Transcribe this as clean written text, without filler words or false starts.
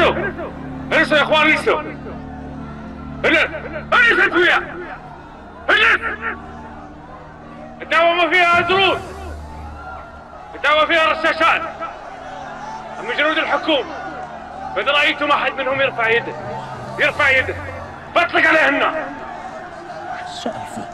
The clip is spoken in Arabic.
انسوا يا اخوان، انسوا. انس انت وياه. انس. الدعوة ما فيها دروس، الدعوة فيها رشاشات من جنود الحكومة. فإذا رأيتم أحد منهم يرفع يده بطلق عليه النار. سالفة